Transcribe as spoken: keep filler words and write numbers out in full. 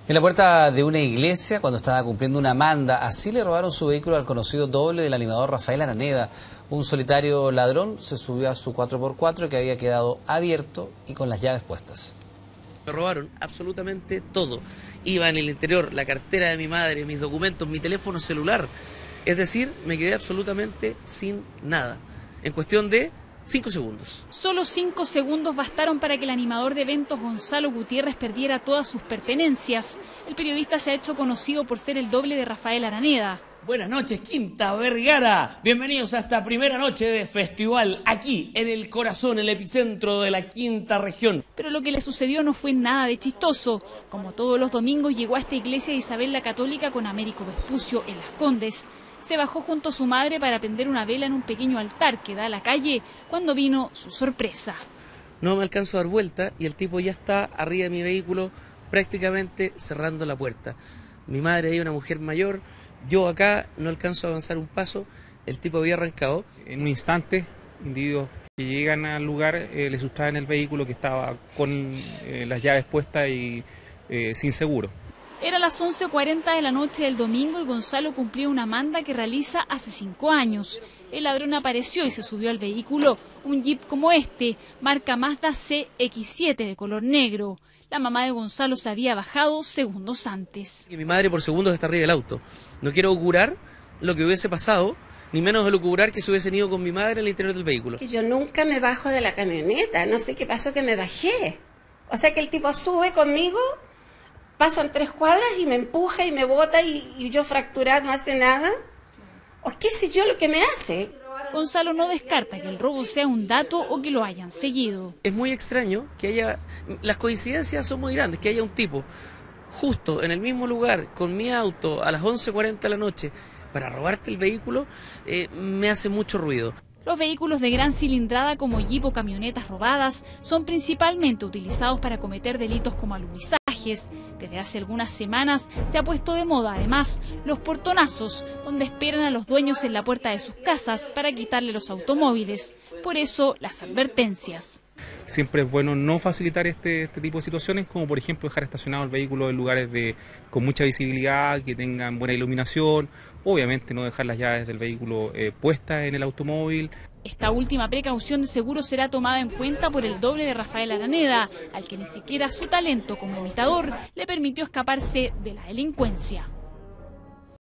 En la puerta de una iglesia, cuando estaba cumpliendo una manda, así le robaron su vehículo al conocido doble del animador Rafael Araneda. Un solitario ladrón se subió a su cuatro por cuatro que había quedado abierto y con las llaves puestas. Me robaron absolutamente todo. Iba en el interior la cartera de mi madre, mis documentos, mi teléfono celular. Es decir, me quedé absolutamente sin nada. En cuestión de cinco segundos. Solo cinco segundos bastaron para que el animador de eventos Gonzalo Gutiérrez perdiera todas sus pertenencias. El periodista se ha hecho conocido por ser el doble de Rafael Araneda. Buenas noches, Quinta Vergara. Bienvenidos a esta primera noche de festival, aquí en el corazón, el epicentro de la quinta región. Pero lo que le sucedió no fue nada de chistoso. Como todos los domingos, llegó a esta iglesia de Isabel la Católica con Américo Vespucio en Las Condes. Se bajó junto a su madre para prender una vela en un pequeño altar que da a la calle cuando vino su sorpresa. No me alcanzo a dar vuelta y el tipo ya está arriba de mi vehículo prácticamente cerrando la puerta. Mi madre ahí, una mujer mayor, yo acá no alcanzo a avanzar un paso, el tipo había arrancado. En un instante, individuos que llegan al lugar eh, le sustraen el vehículo que estaba con eh, las llaves puestas y eh, sin seguro. Era las once cuarenta de la noche del domingo y Gonzalo cumplía una manda que realiza hace cinco años. El ladrón apareció y se subió al vehículo, un jeep como este, marca Mazda C X siete de color negro. La mamá de Gonzalo se había bajado segundos antes. Mi madre por segundos está arriba del auto. No quiero augurar lo que hubiese pasado, ni menos augurar que se hubiese ido con mi madre en el interior del vehículo. Yo nunca me bajo de la camioneta, no sé qué pasó que me bajé. O sea que el tipo sube conmigo, pasan tres cuadras y me empuja y me bota y, y yo fracturar no hace nada. O qué sé yo lo que me hace. Gonzalo no descarta que el robo sea un dato o que lo hayan seguido. Es muy extraño que haya, las coincidencias son muy grandes, que haya un tipo justo en el mismo lugar con mi auto a las once cuarenta de la noche para robarte el vehículo, eh, me hace mucho ruido. Los vehículos de gran cilindrada como jeep o camionetas robadas son principalmente utilizados para cometer delitos como alunizajes. Desde hace algunas semanas se ha puesto de moda además los portonazos, donde esperan a los dueños en la puerta de sus casas para quitarle los automóviles. Por eso las advertencias. Siempre es bueno no facilitar este, este tipo de situaciones, como por ejemplo dejar estacionado el vehículo en lugares de, con mucha visibilidad, que tengan buena iluminación, obviamente no dejar las llaves del vehículo eh, puestas en el automóvil. Esta última precaución de seguro será tomada en cuenta por el doble de Rafael Araneda, al que ni siquiera su talento como imitador le permitió escaparse de la delincuencia.